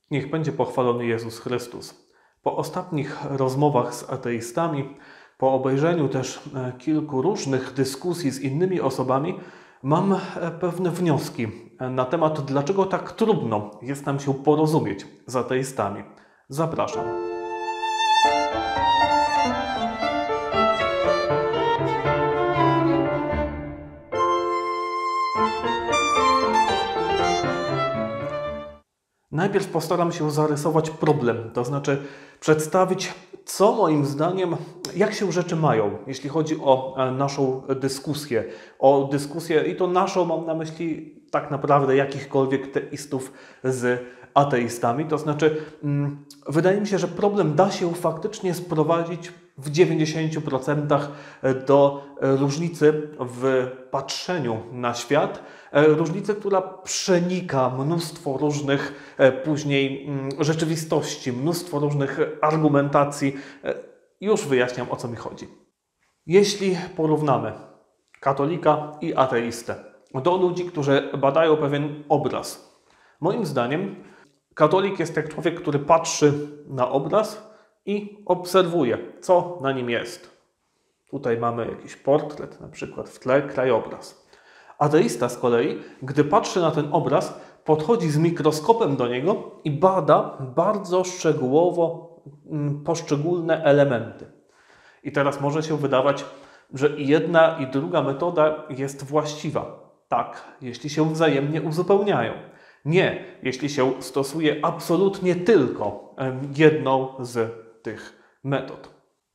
Niech będzie pochwalony Jezus Chrystus. Po ostatnich rozmowach z ateistami, po obejrzeniu też kilku różnych dyskusji z innymi osobami, mam pewne wnioski na temat, dlaczego tak trudno jest nam się porozumieć z ateistami. Zapraszam. Najpierw postaram się zarysować problem, to znaczy przedstawić, co moim zdaniem, jak się rzeczy mają, jeśli chodzi o naszą dyskusję. O dyskusję, i to naszą mam na myśli tak naprawdę jakichkolwiek teistów z ateistami. To znaczy, wydaje mi się, że problem da się faktycznie sprowadzić w 90% do różnicy w patrzeniu na świat, różnicy, która przenika mnóstwo różnych później rzeczywistości, mnóstwo różnych argumentacji. Już wyjaśniam, o co mi chodzi. Jeśli porównamy katolika i ateistę do ludzi, którzy badają pewien obraz, moim zdaniem katolik jest jak człowiek, który patrzy na obraz i obserwuje, co na nim jest. Tutaj mamy jakiś portret, na przykład w tle krajobraz. Ateista z kolei, gdy patrzy na ten obraz, podchodzi z mikroskopem do niego i bada bardzo szczegółowo poszczególne elementy. I teraz może się wydawać, że i jedna, i druga metoda jest właściwa. Tak, jeśli się wzajemnie uzupełniają. Nie, jeśli się stosuje absolutnie tylko jedną z tych metod.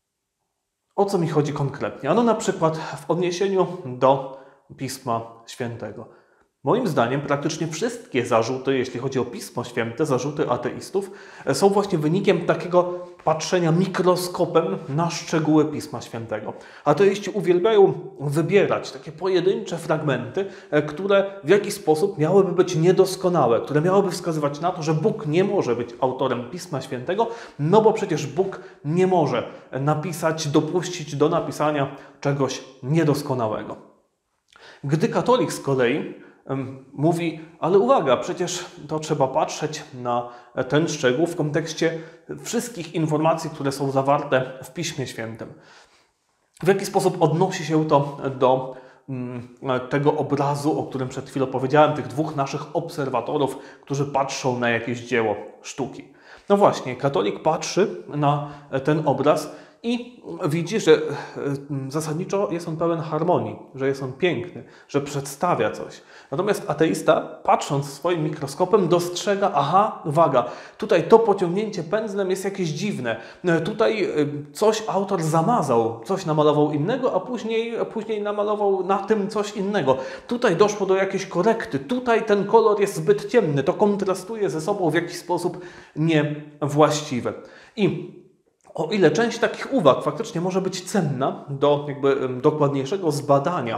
O co mi chodzi konkretnie? Ano na przykład w odniesieniu do Pisma Świętego. Moim zdaniem praktycznie wszystkie zarzuty, jeśli chodzi o Pismo Święte, zarzuty ateistów, są właśnie wynikiem takiego patrzenia mikroskopem na szczegóły Pisma Świętego. Ateiści uwielbiają wybierać takie pojedyncze fragmenty, które w jakiś sposób miałyby być niedoskonałe, które miałyby wskazywać na to, że Bóg nie może być autorem Pisma Świętego, no bo przecież Bóg nie może dopuścić do napisania czegoś niedoskonałego. Gdy katolik z kolei mówi, ale uwaga, przecież to trzeba patrzeć na ten szczegół w kontekście wszystkich informacji, które są zawarte w Piśmie Świętym. W jaki sposób odnosi się to do tego obrazu, o którym przed chwilą powiedziałem, tych dwóch naszych obserwatorów, którzy patrzą na jakieś dzieło sztuki. No właśnie, katolik patrzy na ten obraz i widzi, że zasadniczo jest on pełen harmonii, że jest on piękny, że przedstawia coś. Natomiast ateista, patrząc swoim mikroskopem, dostrzega, aha, uwaga, tutaj to pociągnięcie pędzlem jest jakieś dziwne. Tutaj coś autor zamazał, coś namalował innego, a później namalował na tym coś innego. Tutaj doszło do jakiejś korekty, tutaj ten kolor jest zbyt ciemny, to kontrastuje ze sobą w jakiś sposób niewłaściwy. I o ile część takich uwag faktycznie może być cenna do dokładniejszego zbadania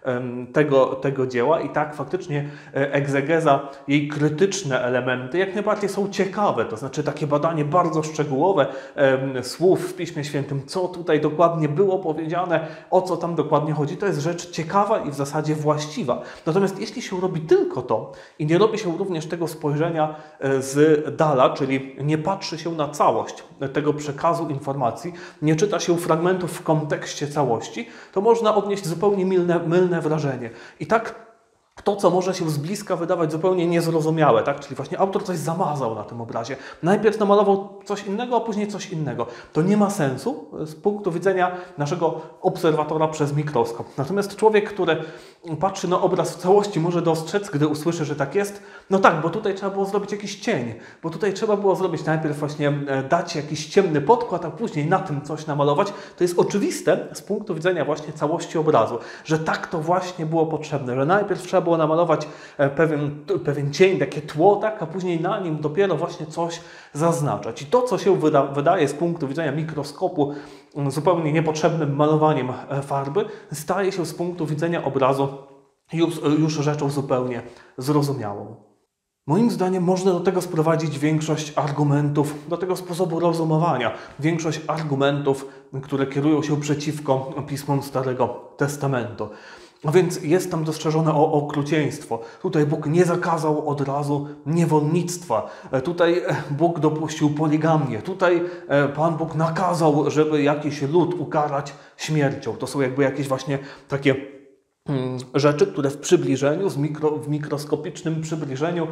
tego dzieła i tak faktycznie egzegeza, jej krytyczne elementy jak najbardziej są ciekawe, to znaczy takie badanie bardzo szczegółowe słów w Piśmie Świętym, co tutaj dokładnie było powiedziane, o co tam dokładnie chodzi, to jest rzecz ciekawa i w zasadzie właściwa. Natomiast jeśli się robi tylko to i nie robi się również tego spojrzenia z dala, czyli nie patrzy się na całość tego przekazu informacji, nie czyta się fragmentów w kontekście całości, to można odnieść zupełnie mylne wrażenie. I tak to, co może się z bliska wydawać zupełnie niezrozumiałe, tak? Czyli właśnie autor coś zamazał na tym obrazie. Najpierw namalował coś innego, a później coś innego. To nie ma sensu z punktu widzenia naszego obserwatora przez mikroskop. Natomiast człowiek, który patrzy na obraz w całości, może dostrzec, gdy usłyszy, że tak jest, no tak, bo tutaj trzeba było zrobić jakiś cień, bo tutaj trzeba było zrobić najpierw właśnie dać jakiś ciemny podkład, a później na tym coś namalować. To jest oczywiste z punktu widzenia właśnie całości obrazu, że tak to właśnie było potrzebne, że najpierw trzeba było namalować pewien cień, takie tło, tak, a później na nim dopiero właśnie coś zaznaczać. I to, co się wydaje z punktu widzenia mikroskopu zupełnie niepotrzebnym malowaniem farby, staje się z punktu widzenia obrazu już rzeczą zupełnie zrozumiałą. Moim zdaniem można do tego sprowadzić większość argumentów, do tego sposobu rozumowania, większość argumentów, które kierują się przeciwko pismom Starego Testamentu. A więc jest tam dostrzeżone okrucieństwo. Tutaj Bóg nie zakazał od razu niewolnictwa. Tutaj Bóg dopuścił poligamię. Tutaj Pan Bóg nakazał, żeby jakiś lud ukarać śmiercią. To są jakby jakieś właśnie takie rzeczy, które w przybliżeniu, w mikroskopicznym przybliżeniu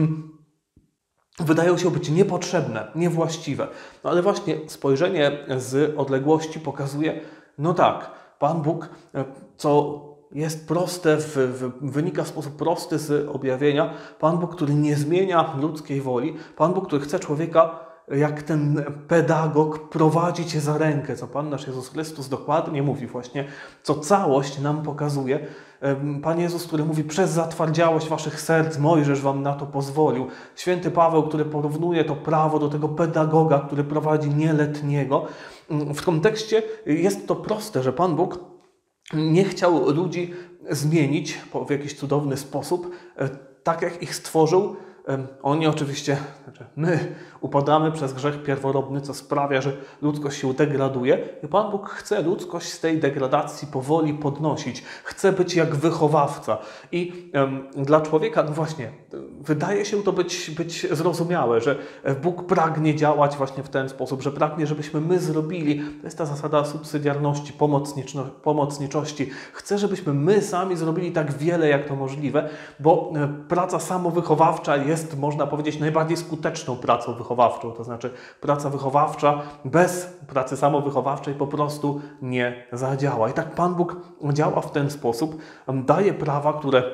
wydają się być niepotrzebne, niewłaściwe. No ale właśnie spojrzenie z odległości pokazuje, no tak, Pan Bóg, co jest proste, wynika w sposób prosty z objawienia, Pan Bóg, który nie zmienia ludzkiej woli, Pan Bóg, który chce człowieka jak ten pedagog prowadzić za rękę, co Pan nasz Jezus Chrystus dokładnie mówi właśnie, co całość nam pokazuje. Pan Jezus, który mówi, przez zatwardziałość waszych serc Mojżesz wam na to pozwolił. Święty Paweł, który porównuje to prawo do tego pedagoga, który prowadzi nieletniego. W kontekście jest to proste, że Pan Bóg nie chciał ludzi zmienić w jakiś cudowny sposób, tak jak ich stworzył. Oni oczywiście, my upadamy przez grzech pierworodny, co sprawia, że ludzkość się degraduje. I Pan Bóg chce ludzkość z tej degradacji powoli podnosić. Chce być jak wychowawca. I dla człowieka, no właśnie, wydaje się to być zrozumiałe, że Bóg pragnie działać właśnie w ten sposób, że pragnie, żebyśmy my zrobili. To jest ta zasada subsydiarności, pomocniczości. Chce, żebyśmy my sami zrobili tak wiele, jak to możliwe, bo praca samowychowawcza jest, można powiedzieć, najbardziej skuteczną pracą wychowawczą. To znaczy praca wychowawcza bez pracy samowychowawczej po prostu nie zadziała. I tak Pan Bóg działa w ten sposób, daje prawa, które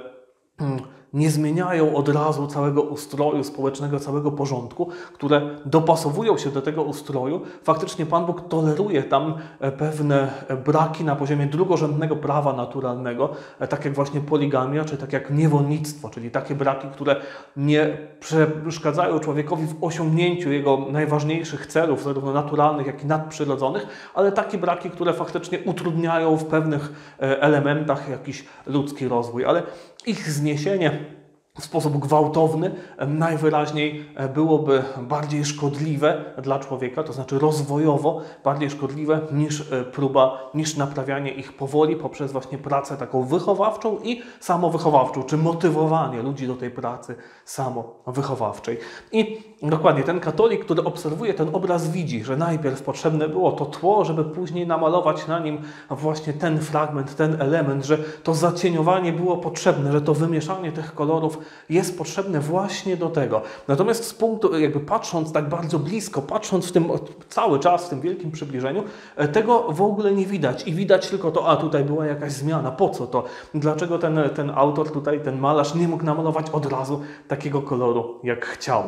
nie zmieniają od razu całego ustroju społecznego, całego porządku, które dopasowują się do tego ustroju. Faktycznie Pan Bóg toleruje tam pewne braki na poziomie drugorzędnego prawa naturalnego, tak jak właśnie poligamia, czy tak jak niewolnictwo, czyli takie braki, które nie przeszkadzają człowiekowi w osiągnięciu jego najważniejszych celów, zarówno naturalnych, jak i nadprzyrodzonych, ale takie braki, które faktycznie utrudniają w pewnych elementach jakiś ludzki rozwój. Ale ich zniesienie w sposób gwałtowny najwyraźniej byłoby bardziej szkodliwe dla człowieka, to znaczy rozwojowo bardziej szkodliwe niż naprawianie ich powoli poprzez właśnie pracę taką wychowawczą i samowychowawczą, czy motywowanie ludzi do tej pracy samowychowawczej. I dokładnie ten katolik, który obserwuje ten obraz, widzi, że najpierw potrzebne było to tło, żeby później namalować na nim właśnie ten fragment, ten element, że to zacieniowanie było potrzebne, że to wymieszanie tych kolorów jest potrzebne właśnie do tego. Natomiast z punktu, jakby patrząc tak bardzo blisko, patrząc w tym cały czas, w tym wielkim przybliżeniu, tego w ogóle nie widać. I widać tylko to, a tutaj była jakaś zmiana, po co to? Dlaczego ten autor tutaj, ten malarz nie mógł namalować od razu takiego koloru, jak chciał?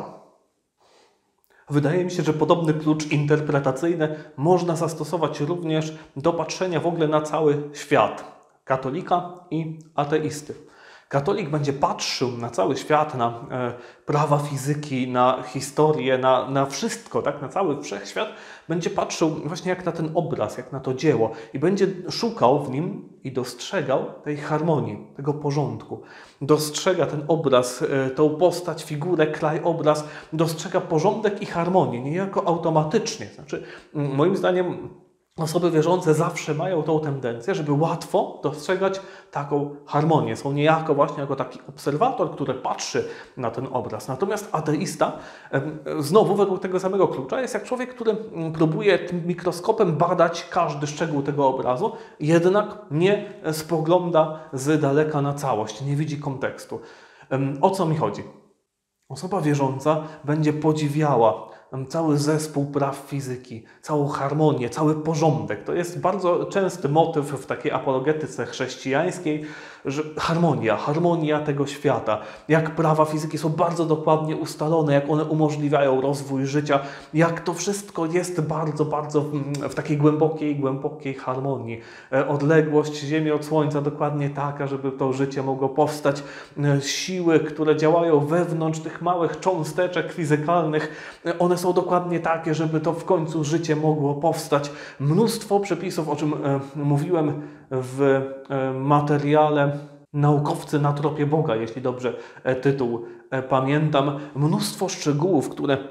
Wydaje mi się, że podobny klucz interpretacyjny można zastosować również do patrzenia w ogóle na cały świat katolika i ateisty. Katolik będzie patrzył na cały świat, na prawa fizyki, na historię, na wszystko, tak? Na cały wszechświat, będzie patrzył właśnie jak na ten obraz, jak na to dzieło i będzie szukał w nim i dostrzegał tej harmonii, tego porządku. Dostrzega ten obraz, tą postać, figurę, krajobraz, dostrzega porządek i harmonię, niejako automatycznie. Znaczy, moim zdaniem osoby wierzące zawsze mają tą tendencję, żeby łatwo dostrzegać taką harmonię. Są niejako właśnie jako taki obserwator, który patrzy na ten obraz. Natomiast ateista, znowu według tego samego klucza, jest jak człowiek, który próbuje tym mikroskopem badać każdy szczegół tego obrazu, jednak nie spogląda z daleka na całość, nie widzi kontekstu. O co mi chodzi? Osoba wierząca będzie podziwiała cały zespół praw fizyki, całą harmonię, cały porządek. To jest bardzo częsty motyw w takiej apologetyce chrześcijańskiej, że harmonia tego świata, jak prawa fizyki są bardzo dokładnie ustalone, jak one umożliwiają rozwój życia, jak to wszystko jest bardzo, bardzo w takiej głębokiej harmonii. Odległość Ziemi od Słońca dokładnie taka, żeby to życie mogło powstać. Siły, które działają wewnątrz tych małych cząsteczek fizykalnych, one są dokładnie takie, żeby to w końcu życie mogło powstać. Mnóstwo przepisów, o czym mówiłem w materiale Naukowcy na tropie Boga, jeśli dobrze tytuł pamiętam. Mnóstwo szczegółów, które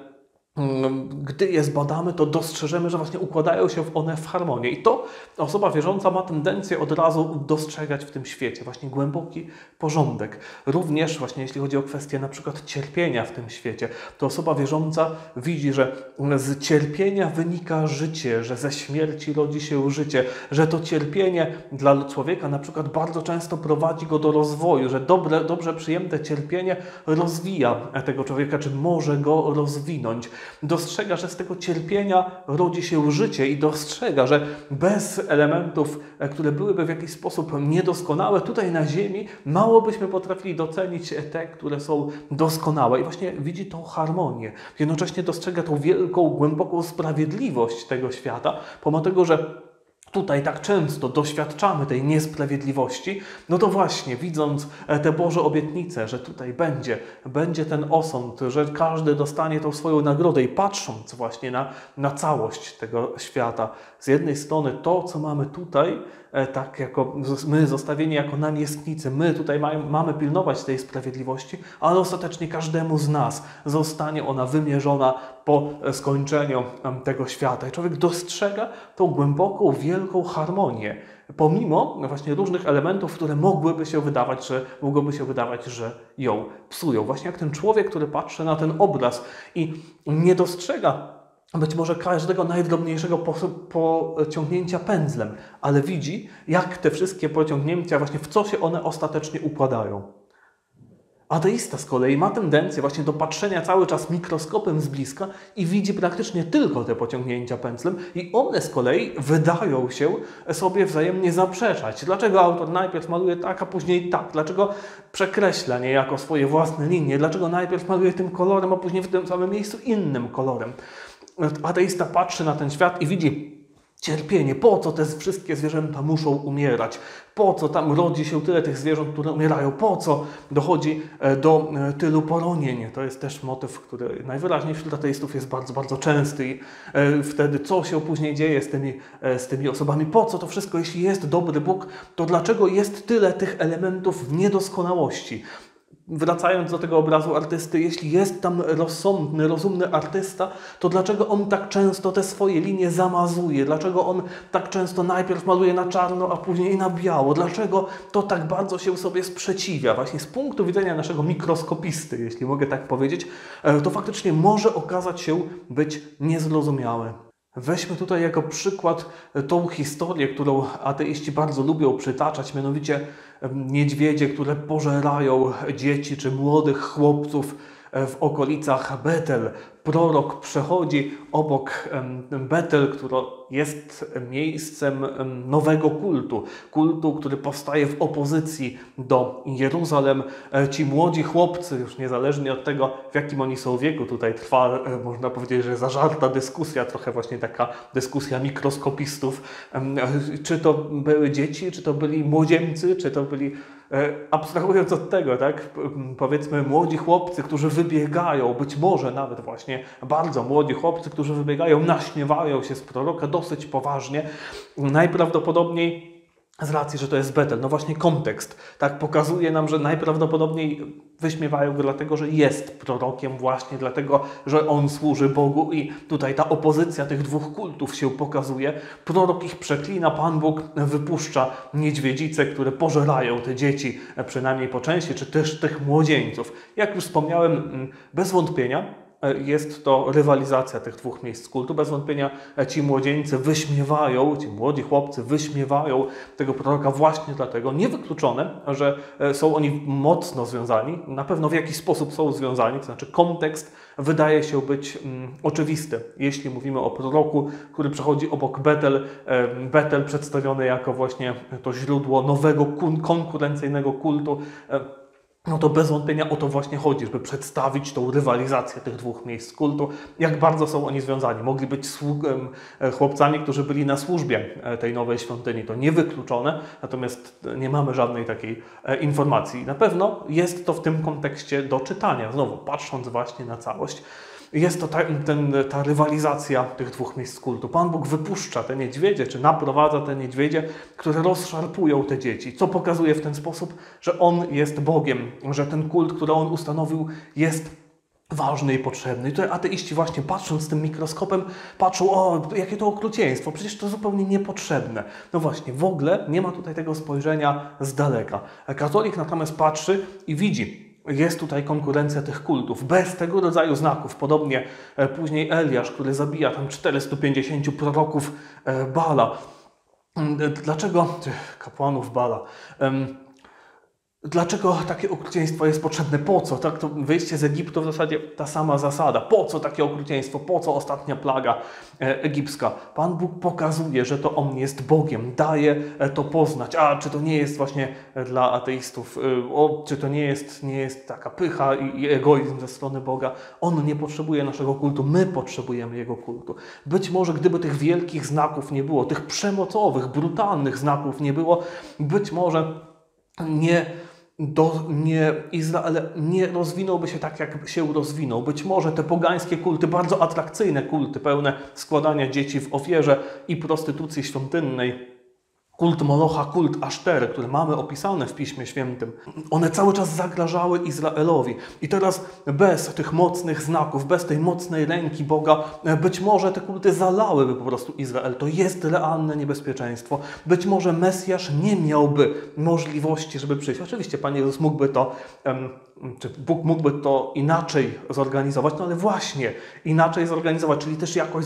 gdy je zbadamy, to dostrzeżemy, że właśnie układają się one w harmonię. I to osoba wierząca ma tendencję od razu dostrzegać w tym świecie, właśnie głęboki porządek. Również właśnie jeśli chodzi o kwestię na przykład cierpienia w tym świecie, to osoba wierząca widzi, że z cierpienia wynika życie, że ze śmierci rodzi się życie, że to cierpienie dla człowieka na przykład bardzo często prowadzi go do rozwoju, że dobrze przyjęte cierpienie rozwija tego człowieka, czy może go rozwinąć. Dostrzega, że z tego cierpienia rodzi się życie i dostrzega, że bez elementów, które byłyby w jakiś sposób niedoskonałe, tutaj na ziemi mało byśmy potrafili docenić te, które są doskonałe. I właśnie widzi tą harmonię. Jednocześnie dostrzega tą wielką, głęboką sprawiedliwość tego świata, pomimo tego, że tutaj tak często doświadczamy tej niesprawiedliwości, no to właśnie widząc te Boże obietnice, że tutaj będzie ten osąd, że każdy dostanie tą swoją nagrodę i patrząc właśnie na całość tego świata, z jednej strony to, co mamy tutaj, tak jako my zostawieni jako namiestnicy, my tutaj mamy pilnować tej sprawiedliwości, ale ostatecznie każdemu z nas zostanie ona wymierzona po skończeniu tego świata. I człowiek dostrzega tą głęboką, wielką harmonię, pomimo właśnie różnych elementów, które mogłyby się wydawać, że ją psują. Właśnie jak ten człowiek, który patrzy na ten obraz i nie dostrzega być może każdego najdrobniejszego pociągnięcia pędzlem, ale widzi, jak te wszystkie pociągnięcia, właśnie w co się one ostatecznie układają. Ateista z kolei ma tendencję właśnie do patrzenia cały czas mikroskopem z bliska i widzi praktycznie tylko te pociągnięcia pędzlem i one z kolei wydają się sobie wzajemnie zaprzeczać. Dlaczego autor najpierw maluje tak, a później tak? Dlaczego przekreśla niejako swoje własne linie? Dlaczego najpierw maluje tym kolorem, a później w tym samym miejscu innym kolorem? Ateista patrzy na ten świat i widzi cierpienie. Po co te wszystkie zwierzęta muszą umierać? Po co tam rodzi się tyle tych zwierząt, które umierają? Po co dochodzi do tylu poronień? To jest też motyw, który najwyraźniej wśród ateistów jest bardzo, bardzo częsty. I wtedy co się później dzieje z tymi osobami? Po co to wszystko? Jeśli jest dobry Bóg, to dlaczego jest tyle tych elementów niedoskonałości? Wracając do tego obrazu artysty, jeśli jest tam rozsądny, rozumny artysta, to dlaczego on tak często te swoje linie zamazuje? Dlaczego on tak często najpierw maluje na czarno, a później na biało? Dlaczego to tak bardzo się sobie sprzeciwia? Właśnie z punktu widzenia naszego mikroskopisty, jeśli mogę tak powiedzieć, to faktycznie może okazać się być niezrozumiałe. Weźmy tutaj jako przykład tą historię, którą ateiści bardzo lubią przytaczać, mianowicie niedźwiedzie, które pożerają dzieci czy młodych chłopców w okolicach Betel. Prorok przechodzi obok Betel, który jest miejscem nowego kultu, który powstaje w opozycji do Jeruzalem. Ci młodzi chłopcy, już niezależnie od tego, w jakim oni są wieku, tutaj trwa, można powiedzieć, że zażarta dyskusja, trochę właśnie taka dyskusja mikroskopistów, czy to były dzieci, czy to byli młodzieńcy, czy to byli, abstrahując od tego, tak, powiedzmy młodzi chłopcy, którzy wybiegają, być może nawet właśnie bardzo młodzi chłopcy, którzy wybiegają, naśmiewają się z proroka dosyć poważnie, najprawdopodobniej z racji, że to jest Betel. No właśnie kontekst tak pokazuje nam, że najprawdopodobniej wyśmiewają go dlatego, że jest prorokiem, właśnie dlatego, że on służy Bogu i tutaj ta opozycja tych dwóch kultów się pokazuje. Prorok ich przeklina, Pan Bóg wypuszcza niedźwiedzice, które pożerają te dzieci, przynajmniej po części, czy też tych młodzieńców. Jak już wspomniałem, bez wątpienia jest to rywalizacja tych dwóch miejsc kultu. Bez wątpienia ci młodzieńcy wyśmiewają, ci młodzi chłopcy wyśmiewają tego proroka właśnie dlatego. Niewykluczone, że są oni mocno związani. Na pewno w jakiś sposób są związani, to znaczy kontekst wydaje się być oczywisty. Jeśli mówimy o proroku, który przechodzi obok Betel, Betel przedstawiony jako właśnie to źródło nowego, konkurencyjnego kultu, no to bez wątpienia o to właśnie chodzi, żeby przedstawić tą rywalizację tych dwóch miejsc kultu, jak bardzo są oni związani. Mogli być chłopcami, którzy byli na służbie tej nowej świątyni, to niewykluczone, natomiast nie mamy żadnej takiej informacji. Na pewno jest to w tym kontekście do czytania, znowu patrząc właśnie na całość. Jest to ta rywalizacja tych dwóch miejsc kultu. Pan Bóg wypuszcza te niedźwiedzie, czy naprowadza te niedźwiedzie, które rozszarpują te dzieci, co pokazuje w ten sposób, że On jest Bogiem, że ten kult, który On ustanowił, jest ważny i potrzebny. I tutaj ateiści właśnie patrząc z tym mikroskopem, patrzą, o, jakie to okrucieństwo, przecież to zupełnie niepotrzebne. No właśnie, w ogóle nie ma tutaj tego spojrzenia z daleka. Katolik natomiast patrzy i widzi, jest tutaj konkurencja tych kultów, bez tego rodzaju znaków. Podobnie później Eliasz, który zabija tam 450 proroków Bala. Dlaczego? Kapłanów Bala. Dlaczego takie okrucieństwo jest potrzebne? Po co? Tak, to wyjście z Egiptu w zasadzie ta sama zasada. Po co takie okrucieństwo? Po co ostatnia plaga egipska? Pan Bóg pokazuje, że to On jest Bogiem. Daje to poznać. A czy to nie jest właśnie dla ateistów? Czy to nie jest taka pycha i egoizm ze strony Boga? On nie potrzebuje naszego kultu. My potrzebujemy Jego kultu. Być może gdyby tych wielkich znaków nie było, tych przemocowych, brutalnych znaków nie było, być może Izrael nie rozwinąłby się tak, jak się rozwinął. Być może te pogańskie kulty, bardzo atrakcyjne kulty, pełne składania dzieci w ofierze i prostytucji świątynnej, kult Molocha, kult Asztery, które mamy opisane w Piśmie Świętym, one cały czas zagrażały Izraelowi. I teraz bez tych mocnych znaków, bez tej mocnej ręki Boga, być może te kulty zalałyby po prostu Izrael. To jest realne niebezpieczeństwo. Być może Mesjasz nie miałby możliwości, żeby przyjść. Oczywiście Pan Jezus mógłby to, czy Bóg mógłby to inaczej zorganizować, no ale właśnie inaczej zorganizować, czyli też jakoś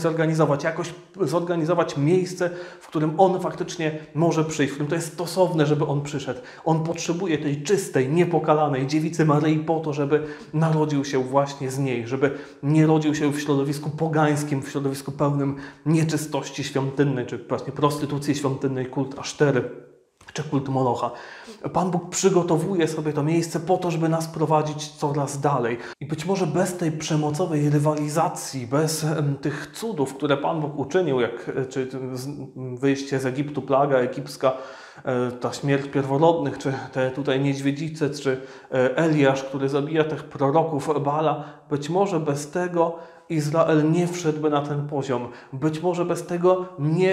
zorganizować miejsce, w którym On faktycznie może przyjść, w którym to jest stosowne, żeby On przyszedł. On potrzebuje tej czystej, niepokalanej dziewicy Maryi po to, żeby narodził się właśnie z niej, żeby nie rodził się w środowisku pogańskim, w środowisku pełnym nieczystości świątynnej, czy właśnie prostytucji świątynnej, kult Asztery, czy kult Molocha. Pan Bóg przygotowuje sobie to miejsce po to, żeby nas prowadzić coraz dalej. I być może bez tej przemocowej rywalizacji, bez tych cudów, które Pan Bóg uczynił, czy wyjście z Egiptu, plaga egipska, ta śmierć pierworodnych, czy te tutaj niedźwiedzice, czy Eliasz, który zabija tych proroków Baala, być może bez tego Izrael nie wszedłby na ten poziom. Być może bez tego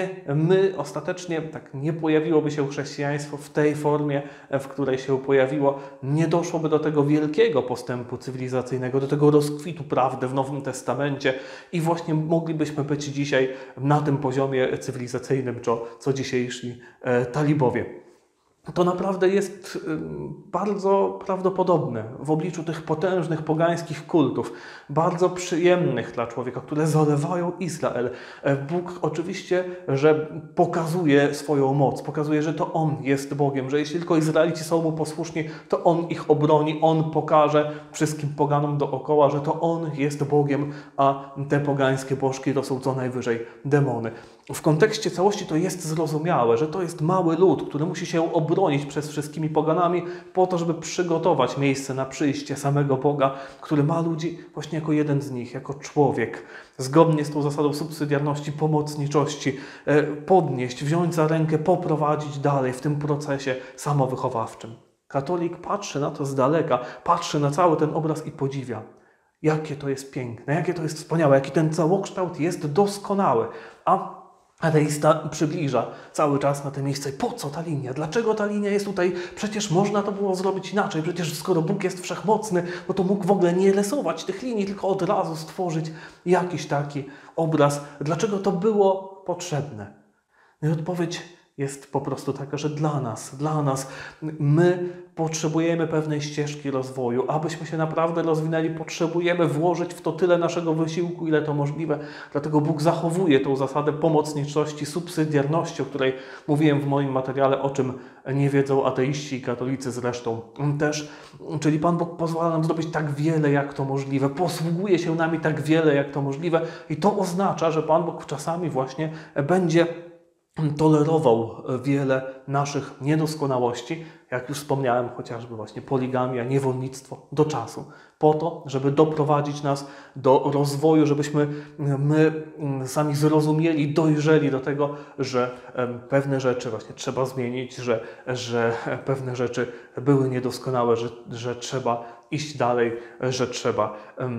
ostatecznie nie pojawiłoby się chrześcijaństwo w tej formie, w której się pojawiło. Nie doszłoby do tego wielkiego postępu cywilizacyjnego, do tego rozkwitu prawdy w Nowym Testamencie i właśnie moglibyśmy być dzisiaj na tym poziomie cywilizacyjnym, co dzisiejsi talibowie. To naprawdę jest bardzo prawdopodobne w obliczu tych potężnych pogańskich kultów, bardzo przyjemnych dla człowieka, które zalewają Izrael. Bóg oczywiście, że pokazuje swoją moc, pokazuje, że to On jest Bogiem, że jeśli tylko Izraelici są Mu posłuszni, to On ich obroni, On pokaże wszystkim poganom dookoła, że to On jest Bogiem, a te pogańskie bożki to są co najwyżej demony. W kontekście całości to jest zrozumiałe, że to jest mały lud, który musi się obronić przed wszystkimi poganami po to, żeby przygotować miejsce na przyjście samego Boga, który ma ludzi właśnie jako jeden z nich, jako człowiek. Zgodnie z tą zasadą subsydiarności, pomocniczości, podnieść, wziąć za rękę, poprowadzić dalej w tym procesie samowychowawczym. Katolik patrzy na to z daleka, patrzy na cały ten obraz i podziwia. Jakie to jest piękne, jakie to jest wspaniałe, jaki ten całokształt jest doskonały. A ateista przybliża cały czas na to miejsce. I po co ta linia? Dlaczego ta linia jest tutaj? Przecież można to było zrobić inaczej. Przecież skoro Bóg jest wszechmocny, no to mógł w ogóle nie rysować tych linii, tylko od razu stworzyć jakiś taki obraz. Dlaczego to było potrzebne? No i odpowiedź jest po prostu taka, że dla nas, my potrzebujemy pewnej ścieżki rozwoju. Abyśmy się naprawdę rozwinęli, potrzebujemy włożyć w to tyle naszego wysiłku, ile to możliwe. Dlatego Bóg zachowuje tą zasadę pomocniczości, subsydiarności, o której mówiłem w moim materiale, o czym nie wiedzą ateiści i katolicy zresztą też. Czyli Pan Bóg pozwala nam zrobić tak wiele, jak to możliwe. Posługuje się nami tak wiele, jak to możliwe. I to oznacza, że Pan Bóg czasami właśnie będzie tolerował wiele naszych niedoskonałości, jak już wspomniałem, chociażby właśnie poligamia, niewolnictwo, do czasu, po to, żeby doprowadzić nas do rozwoju, żebyśmy my sami zrozumieli, dojrzeli do tego, że pewne rzeczy właśnie trzeba zmienić, że pewne rzeczy były niedoskonałe, że trzeba iść dalej, że trzeba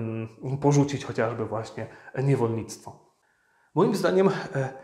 porzucić chociażby właśnie niewolnictwo. Moim zdaniem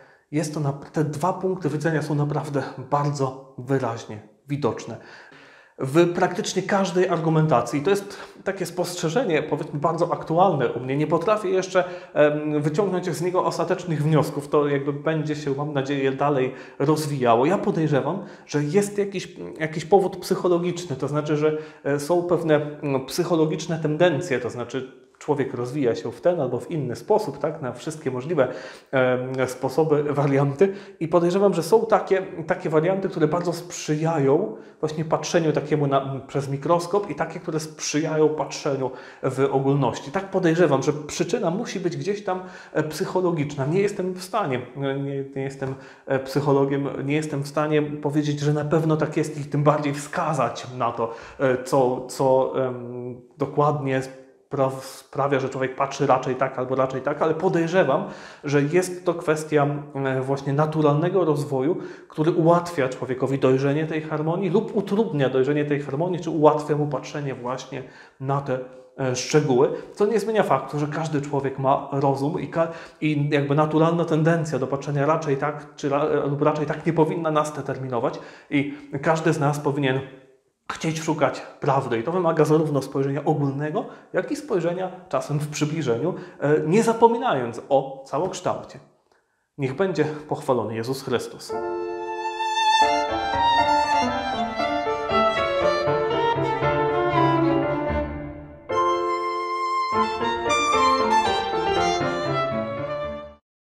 te dwa punkty widzenia są naprawdę bardzo wyraźnie widoczne. w praktycznie każdej argumentacji. To jest takie spostrzeżenie, powiedzmy, bardzo aktualne u mnie. Nie potrafię jeszcze wyciągnąć z niego ostatecznych wniosków. To jakby będzie się, mam nadzieję, dalej rozwijało. Ja podejrzewam, że jest jakiś powód psychologiczny, to znaczy, że są pewne psychologiczne tendencje, to znaczy człowiek rozwija się w ten albo w inny sposób, tak, na wszystkie możliwe sposoby, warianty i podejrzewam, że są takie warianty, które bardzo sprzyjają właśnie patrzeniu takiemu przez mikroskop i takie, które sprzyjają patrzeniu w ogólności. Tak podejrzewam, że przyczyna musi być gdzieś tam psychologiczna. Nie jestem w stanie, nie jestem psychologiem, nie jestem w stanie powiedzieć, że na pewno tak jest i tym bardziej wskazać na to, co dokładnie sprawia, że człowiek patrzy raczej tak albo raczej tak, ale podejrzewam, że jest to kwestia właśnie naturalnego rozwoju, który ułatwia człowiekowi dojrzenie tej harmonii lub utrudnia dojrzenie tej harmonii, czy ułatwia mu patrzenie właśnie na te szczegóły, co nie zmienia faktu, że każdy człowiek ma rozum i jakby naturalna tendencja do patrzenia raczej tak, lub raczej tak nie powinna nas determinować i każdy z nas powinien chcieć szukać prawdy. I to wymaga zarówno spojrzenia ogólnego, jak i spojrzenia czasem w przybliżeniu, nie zapominając o całokształcie. Niech będzie pochwalony Jezus Chrystus.